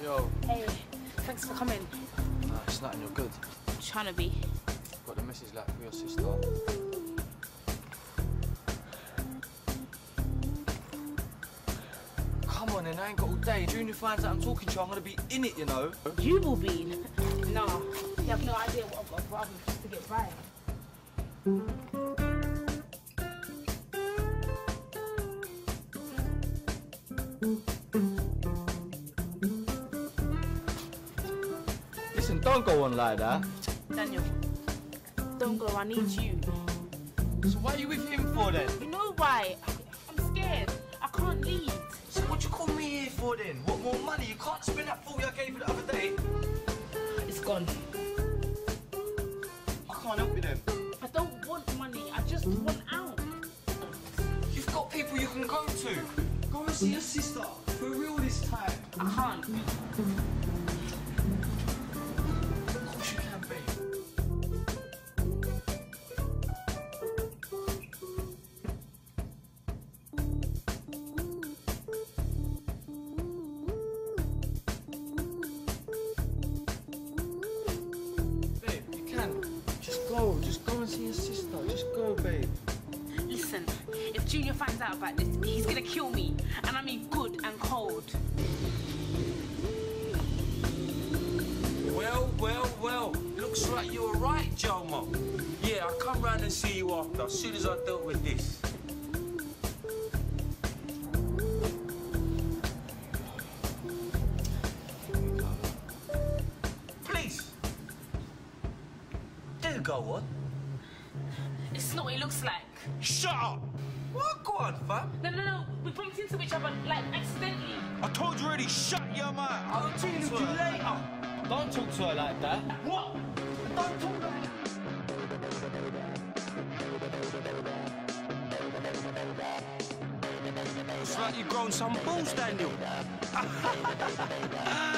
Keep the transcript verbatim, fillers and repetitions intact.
Yo. Hey, thanks for coming. Nah, it's nothing, you're good. Trying to be. Got the message like for your sister. Come on, then, I ain't got all day. Junior finds out I'm talking to you, I'm gonna be in it, you know. You will be? Nah, you have no idea what I've got to brother just to get by. Listen, don't go on like that. Daniel, don't go, I need you. So why are you with him for then? You know why? I'm scared. I can't leave. So what you call me here for then? What, more money? You can't spend that forty I gave you the other day. It's gone. I can't help you then. I don't want money, I just want out. You've got people you can go to. Go and see your sister. For real this time. I can't. Of course you can, babe. Babe, you can. Just go. Just go and see your sister. Just go, babe. Listen, if Junior finds out about this, he's gonna kill me. And I mean good and cold. Well, well, well. Looks like you're right, Jomo. Yeah, I'll come round and see you after, as soon as I dealt with this. Please. There you go, what? It's not what it looks like. Shut up! What? Go on, fam. No, no, no, we bumped into each other, like, accidentally. I told you already, shut your mouth. I'll deal with you later. Don't talk to her like that. What? Don't talk like that. Looks like you've grown some balls, Daniel.